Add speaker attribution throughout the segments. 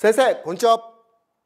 Speaker 1: 先生、こんにちは。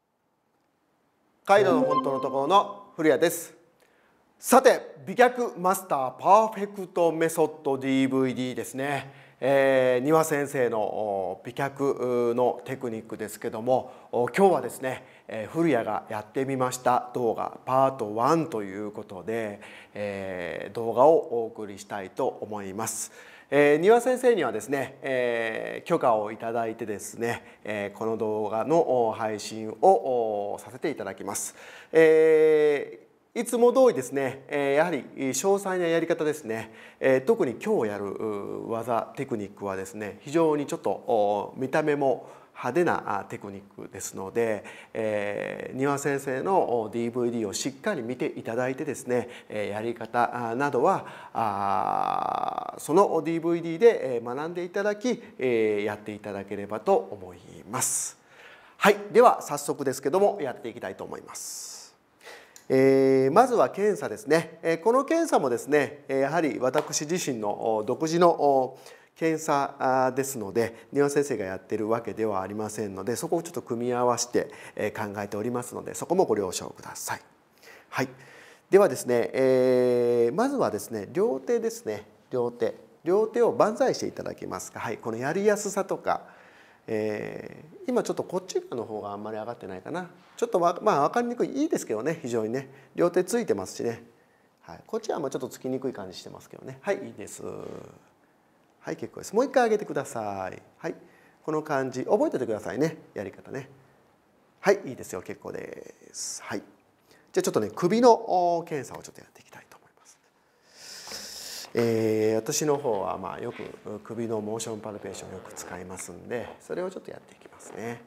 Speaker 1: カイドの本当のところの古谷です。さて、美脚マスターパーフェクトメソッド DVD ですね。丹羽先生の美脚のテクニックですけども、今日はですね、古谷がやってみました動画パート1ということで、動画をお送りしたいと思います。丹羽先生にはですね、許可をいただいてですね、この動画の配信をさせていただきます。いつも通りですね、やはり詳細なやり方ですね、特に今日やる技テクニックはですね、非常にちょっと見た目も派手なテクニックですので、丹羽先生の DVD をしっかり見ていただいてですね、やり方などはその DVD で学んでいただき、やっていただければと思います。はい、では早速ですけどもやっていきたいと思います。まずは検査ですね。この検査もですね、やはり私自身の独自の検査ですので、丹羽先生がやってるわけではありませんので、そこをちょっと組み合わせて考えておりますので、そこもご了承ください。はい、ではですね、まずはですね、両手ですね、両手を万歳していただけますか。はい、このやりやすさとか、今ちょっとこっち側の方があんまり上がってないかな。ちょっとまあ分かりにくい、いいですけどね、非常にね、両手ついてますしね、はい、こっちはちょっとつきにくい感じしてますけどね。はい、いいです。はい、結構です。もう一回上げてください。はい、この感じ覚えておいてくださいね、やり方ね。はい、いいですよ、結構です。はい、じゃあちょっとね、首の検査をちょっとやっていきたいと思います。私の方はよく首のモーションパルペーションをよく使いますんで、それをちょっとやっていきますね。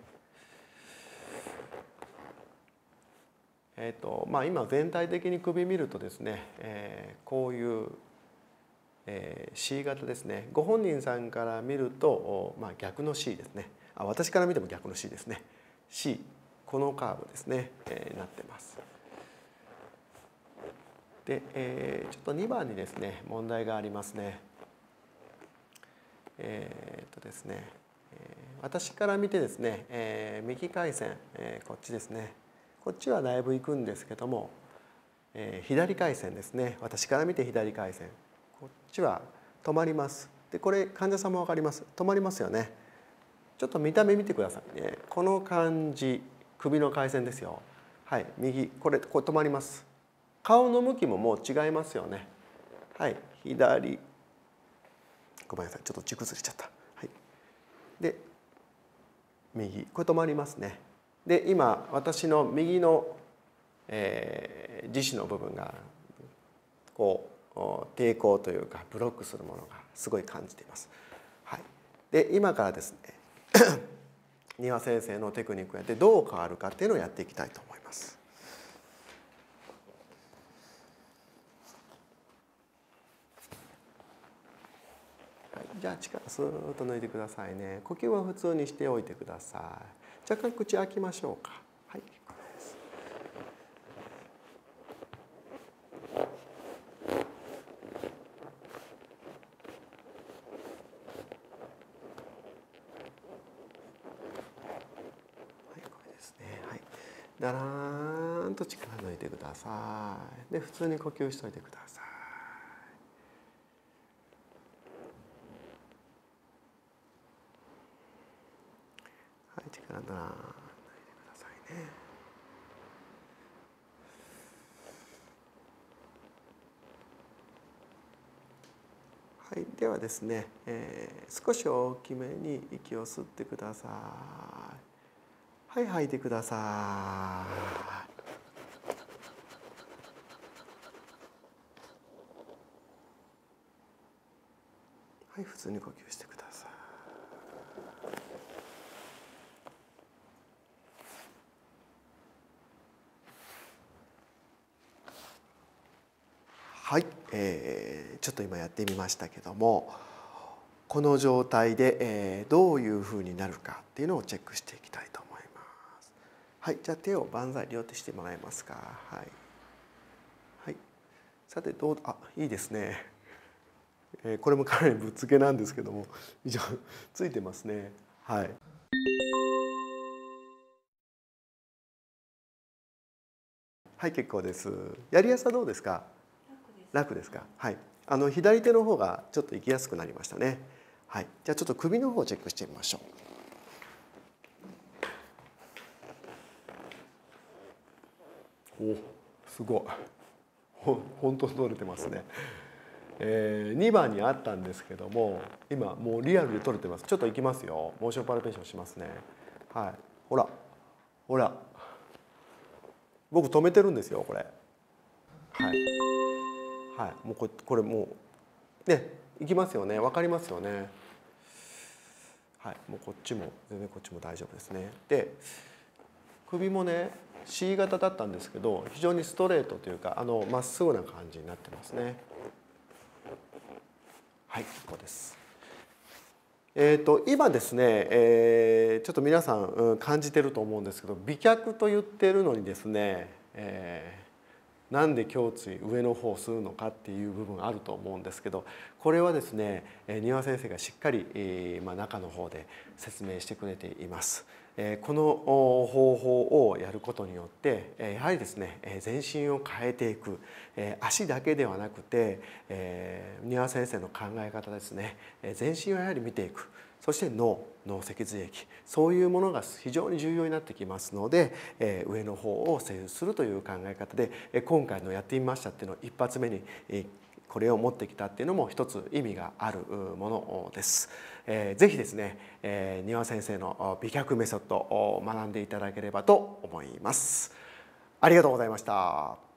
Speaker 1: 今全体的に首見るとですね、こういう、C 型ですね。ご本人さんから見ると、逆の C ですね。私から見ても逆の C ですね。C、このカーブですね、なってます。で、ちょっと2番にですね、問題がありますね。ですね、私から見てですね、右回線、こっちですね。こっちはだいぶ行くんですけども、左回線ですね。私から見て左回線。こっちは止まります。で、これ患者さんも分かります。止まりますよね。ちょっと見た目見てくださいね。この感じ、首の回線ですよ。はい、右、これ止まります。顔の向きももう違いますよね。はい、左。ごめんなさい、ちょっと軸ずれちゃった。はい。で、右、これ止まりますね。で、今私の右の、自身の部分がこう抵抗というかブロックするものがすごい感じています。はい、で今からですね丹羽先生のテクニックをやってどう変わるかっていうのをやっていきたいと思います。はい、じゃあ力スーッと抜いてくださいね。呼吸は普通にしておいてください。若干口開きましょうか。はい、結構です。はい、これですね。はい、だらーんと力抜いてください。で普通に呼吸しておいてください。はい、力だらーん抜いてくださいね。はい、ではですね、少し大きめに息を吸ってください。はい、吐いてください。はい、普通に呼吸してください。はい、ちょっと今やってみましたけども、この状態で、どういうふうになるかっていうのをチェックしていきたいと思います。はい、じゃあ手を万歳両手してもらえますか。はい。はい。さていいですね。これもかなりぶっつけなんですけども、以上ついてますね。はい。 はい結構です。やりやすさどうですか？楽ですか？はい。左手の方がちょっと行きやすくなりましたね。はい。じゃあちょっと首の方をチェックしてみましょう。お、すごい。本当に取れてますね。2番にあったんですけども、今もうリアルで取れてます。ちょっといきますよ。モーションパルペーションしますね。はい。ほら、ほら。僕止めてるんですよ、これ。はい。はい。もうこれもうね、いきますよね。わかりますよね。はい。もうこっちも全然こっちも大丈夫ですね。で、首もね C 型だったんですけど、非常にストレートというかまっすぐな感じになってますね。はい、ここです。今ですね、ちょっと皆さん、感じてると思うんですけど、美脚と言ってるのにですね、なんで胸椎上の方を吸うのかっていう部分があると思うんですけど、これはですね丹羽先生がしっかり、中の方で説明してくれています。この方法をやることによってやはりですね全身を変えていく、足だけではなくて丹羽先生の考え方ですね、全身をやはり見ていく。そして脳脊髄液、そういうものが非常に重要になってきますので、上の方を施術するという考え方で今回のやってみましたっていうのを一発目にこれを持ってきたっていうのも一つ意味があるものです。ぜひですね丹羽先生の美脚メソッドを学んでいただければと思います。ありがとうございました。